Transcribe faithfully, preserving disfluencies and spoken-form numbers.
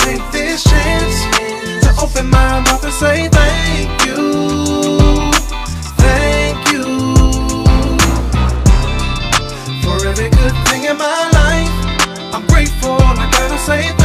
take this chance to open my mouth and say thank you, thank you for every good thing in my life. I'm grateful, I gotta say thank you.